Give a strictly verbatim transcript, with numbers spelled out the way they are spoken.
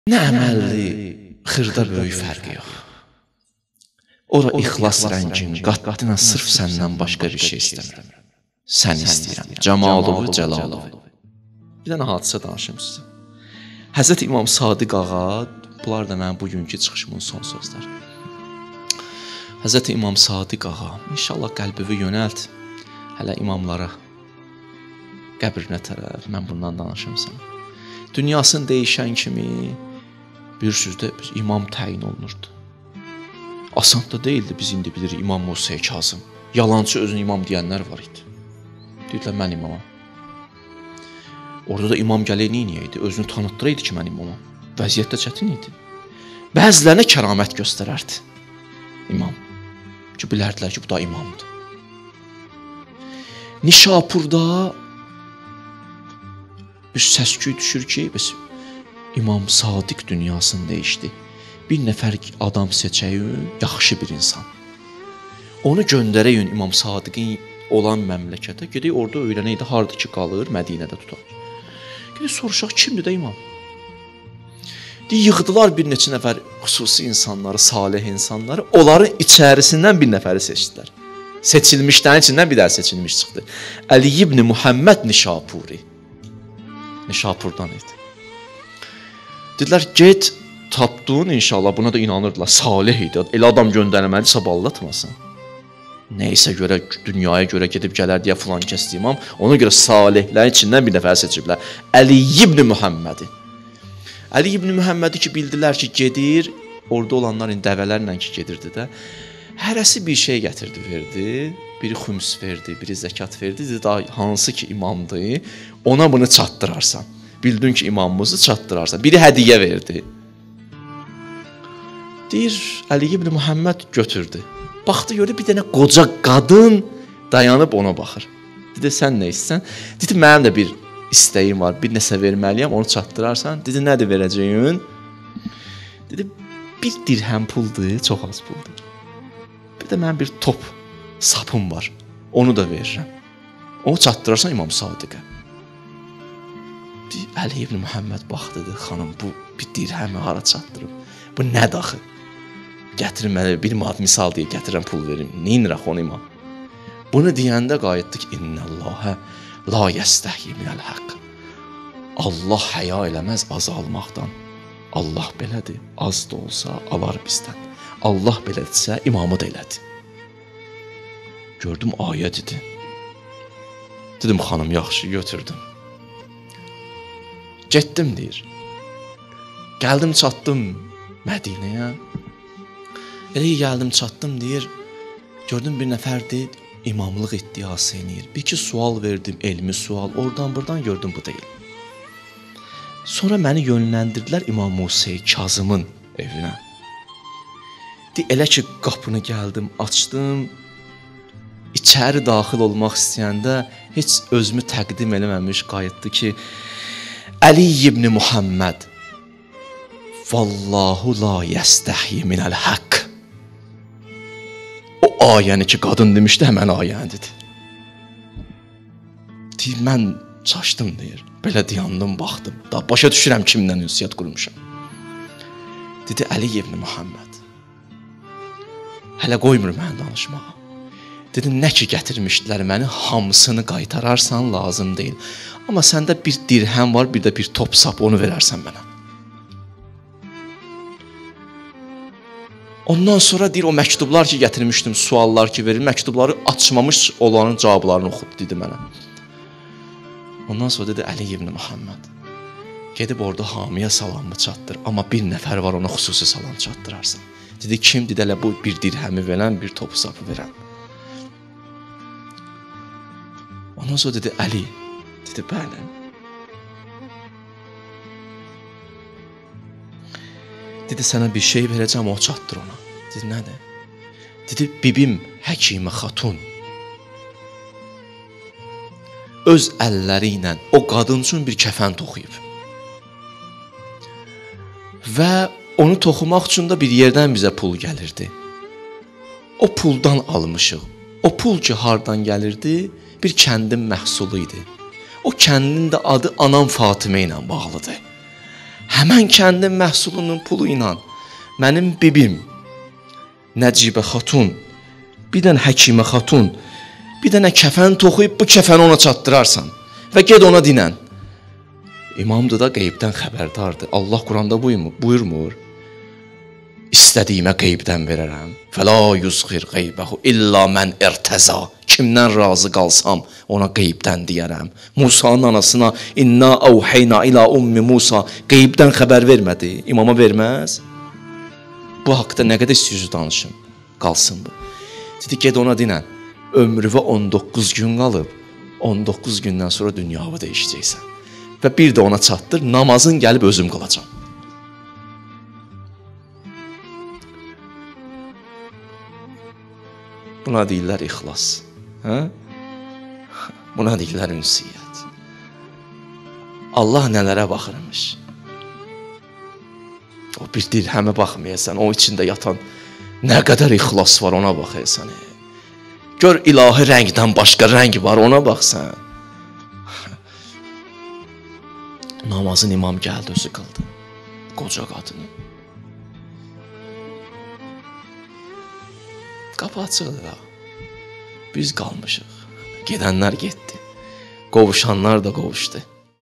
Nə əməlli, xırda böyük fərqi yox. Ora ixlas rəngin, qatdına sırf səndən başqa bir şey istəmirəm. Səni istəyirəm, Cəmalığı, Cəlalığı. Bir dənə hadisə danışım sizə. Həzrət İmam Sadiq ağa, bunlar da mənim bugünkü çıxışımın son sözləri. Həzrət İmam Sadiq ağa, inşallah qəlbimi yönəlt, hələ imamlara, qəbrinə tərəf, mən bundan danışım sənə. Dünyasını dəyişən kimi bir sözdə imam təyin olunurdu. Asan da deyildi, biz indi bilirik İmam Musa Kazım. Yalancı özünü imam deyənlər var idi. Deyirlər, mən imamam. Orada da imam gələk neyniyəydi? Özünü tanıtdıraydı ki, mən imamam. Vəziyyətdə çətin idi. Bəzilərinə kəramət göstərərdi imam. Ki, bilərdilər ki, bu da imamdır. Nişapurda bir səsküy düşür ki, biz İmam Sadiq dünyasını dəyişdi. Bir nəfər adam seçəyin, yaxşı bir insan. Onu göndərəyin İmam Sadiqin olan məmləkətə, gedək orada öyrənəydi, harada ki qalır, Mədinədə tutar. Gedək soruşaq, kimdir də imam? Deyir, yığdılar bir neçə nəfər xüsusi insanları, salih insanları, onların içərisindən bir nəfəri seçdilər. Seçilmişlərin içindən bir dər seçilmiş çıxdı. Əli ibn Muhammed Nişapuri. Nişapurdan idi. Dedilər, get, tapdın, inşallah, buna da inanırdılar, salih idi, elə adam göndərməli, saballatmasın. Neysə görə, dünyaya görə gedib gələr deyə filan kəsdi imam, ona görə salihlərin içindən bir nəfər seçiblər. Əli ibn Muhammedi. Əli ibn Muhammedi ki, bildilər ki, gedir, orada olanların dəvələrlə ki, gedirdi də, hərəsi bir şey gətirdi, verdi, biri xüms verdi, biri zəkat verdi, dedi, daha hansı ki imamdır, ona bunu çatdırarsan. Bildin ki, imamımızı çatdırarsan. Biri hədiyyə verdi. Deyir, Əli ibn Muhammed götürdü. Baxdı, gördü, bir dənə qoca qadın dayanıb ona baxır. Dedi, sən nə istəsən? Dedi, mənim də bir istəyim var, bir nəsə verməliyəm, onu çatdırarsan. Dedi, nədir verəcəyin? Dedi, bir dirhəm puldur, çox az puldur. Bir də mənim bir top sapım var, onu da verirəm. Onu çatdırarsan İmam Sadiqə. Əli ibn Muhammed baxdı, dedi, xanım, bu bir dirhəmi hara çatdırıb? Bu nə daxı? Gətirim, mənə bir manat misal deyə gətirəm, pul verim. Neynirək onu imam? Bunu deyəndə qayıtdı ki, İnnəllahə la yəstəhyi minəl haqq. Allah həya eləməz azalmaqdan. Allah belədir, az da olsa alar bizdən. Allah belədirsə, imamı da elədi. Gördüm, ayə dedi. Dedim, xanım, yaxşı, götürdüm. Getdim, deyir. Gəldim, çatdım Mədinəyə. Elə ki, gəldim, çatdım, deyir. Gördüm, bir nəfərdir, imamlıq iddiası eləyir. Bir iki sual verdim, elmi sual. Oradan, buradan gördüm, bu deyil. Sonra məni yönləndirdilər İmam Musa Kazımın evinə. Deyir, elə ki, qapını gəldim, açdım. İçəri daxil olmaq istəyəndə heç özümü təqdim eləməmiş qayıtdı ki, Əli ibn Muhammed Vallahu la yəstəhyi minəl haqq. O ayəni ki, qadın demişdi, həmən ayəni dedi. Deyir, mən çaşdım, deyir. Belə dayandım, baxdım. Daha başa düşürəm kimdən ünsiyyət qurmuşam. Dedi, Əli ibn Muhammed, hələ qoymur məni danışmağa. Dedi, nə ki gətirmişdilər məni, hamısını qaytararsan, lazım deyil. Amma səndə bir dirhəm var, bir də bir top sap, onu verərsən mənə. Ondan sonra deyir, o məktublar ki gətirmişdim, suallar ki verir, məktubları açmamış olanın cavablarını oxud, dedi mənə. Ondan sonra dedi, Əli ibn Muhammed, gedib orada hamiyə salamı çatdır, amma bir nəfər var, ona xüsusi salam çatdırarsan. Dedi, kim? Dedi, elə bu bir dirhəmi verən, bir top sapı verən. Ondan sonra dedi, Əli, dedi, bəli. Dedi, sənə bir şey verəcəm, o çatdır ona. Dedi, nədir? Dedi, bibim Həkimə Xatun öz əlləri ilə o qadın üçün bir kəfən toxuyub. Və onu toxumaq üçün də bir yerdən bizə pul gəlirdi. O puldan almışıq. O pul ki, hardan gəlirdi? Bir kəndin məhsulu idi. O kəndin də adı Anam Fatimə ilə bağlıdır. Həmən kəndin məhsulunun pulu ilə mənim bibim Nəcibə xatun, bir dənə Həkimə xatun, bir dənə kəfən toxuyub bu kəfəni ona çatdırarsan və ged ona dinən. İmamdır da qeybdən xəbərdardır. Allah Quranda buyurmur. İstədiyimə qeybdən verərəm. Fəla yuzğir qeybəhu illa mən irtəza. Kimdən razı qalsam ona qeybdən deyərəm. Musa'nın anasına inna avhayna ila ummi Musa qeybdən xəbər vermədi. İmama verməz. Bu haqda nə qədər istəyirsiniz danışım. Qalsın bu. Dedi ged ona dinən. Ömrüvə on doqquz gün qalıb. on doqquz gündən sonra dünyanı dəyişəcəksən. Və bir də ona çatdır, namazın gəlib özüm qılacam. Buna deyirlər ixlas. Hə? Buna deyirlər ünsiyyət. Allah nələrə baxırmış. O bir dirhəmə baxmayasan, o içində yatan nə qədər ixlas var ona baxayasan. Gör ilahi rəngdən başqa rəng var ona baxsan. Namazın imam gəldi özü qıldı. Qoca qadını. Qapı açıqdır da. Biz qalmışıq. Gedənlər getdi. Qovuşanlar da qovuşdu.